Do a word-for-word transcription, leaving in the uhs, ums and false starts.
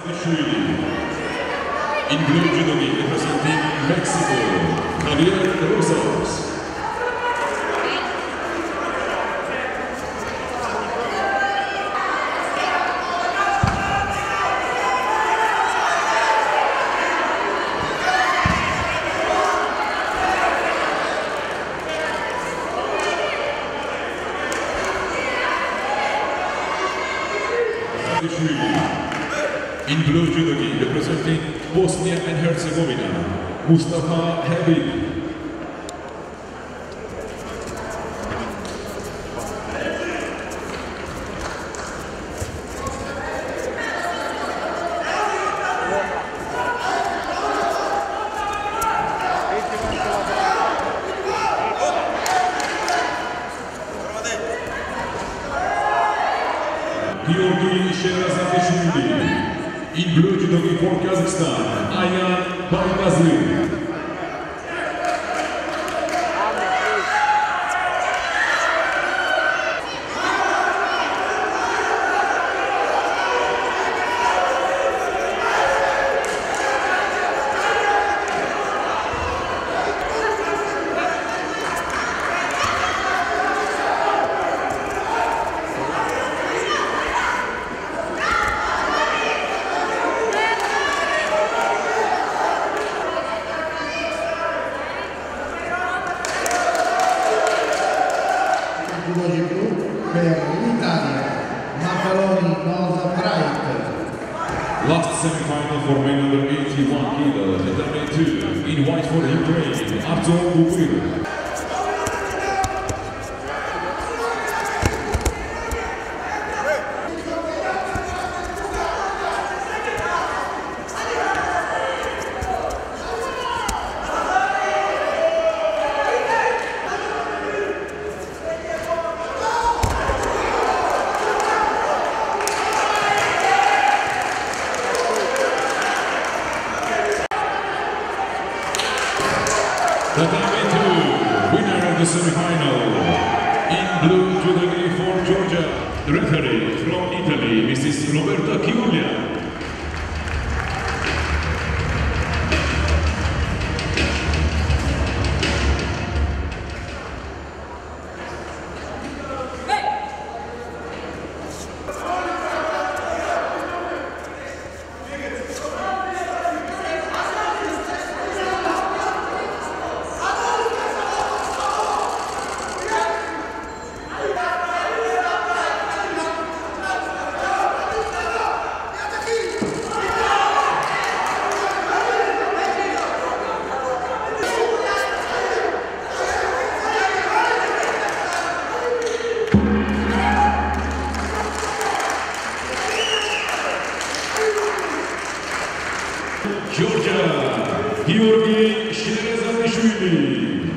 In blue judogi representing Mexico, Javier Rosas. In blue judogi representing Bosnia and Herzegovina, Mustafa Habib. Georgi Sherazadishvili. In blue judogi for Kazakhstan, Ayan Baygazli. Per l'Italia, Macaroni North Bright. Last semi-final for men under eighty-one kilo, medal two, in white for Ukraine, Artur Bubir. Tatame two, winner of the semi-final. In blue judogi for Georgia, the referee from Italy, Missus Roberta Chiulia. Georgia, Georgi Sherazadishvili.